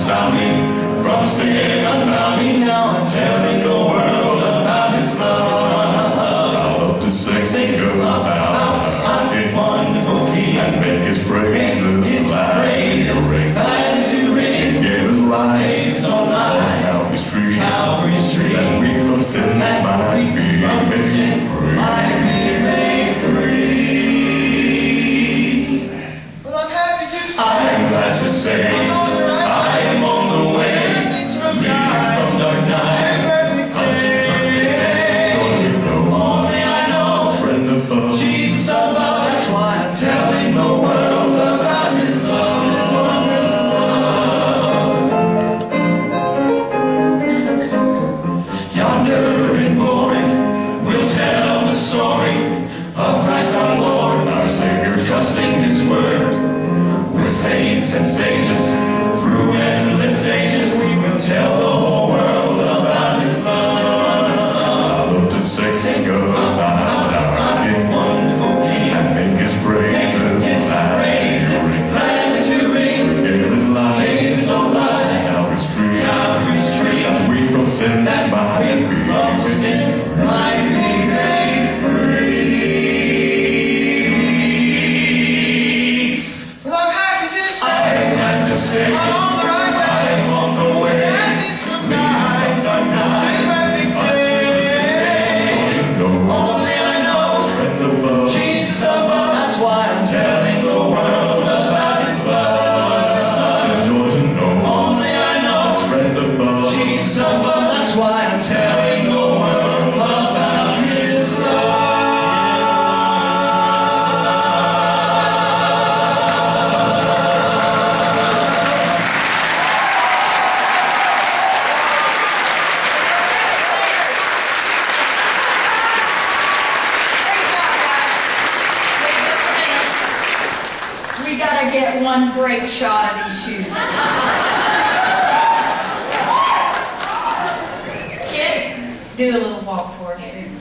found me from sin unbound me. Now I'm telling the world about His love. I love to sing about in wonderful key and make His praises loud to ring. He gave His life on Calvary's tree, that we from sin might be made free. Well, I'm happy to say, I'm glad to say, I am on the way, leading from dark night unto perfect day. Only I know, friend above, Jesus above. That's why I'm telling the world about His love, His wondrous love. Yonder in glory, we'll tell the story of Christ our Lord, our Savior, trusting His word. With saints and sages, through endless ages, we will tell the whole world about His love. I love to sing about our King, wonderful King, and make His praises loud to ring. He gave His life, His own life, Calvary's tree, that we from sin might be made free. Well, I'm happy to say, I'm glad to say, I'm on the right way, I'm on the way, leading from night to perfect day. Only I know, Jesus above. That's why I'm telling the world about His love. There's no to know. Only I know, friend above, Jesus above. That's why I'm telling the world about His love. We gotta get one break shot of these shoes. Kid, do a little walk for us there.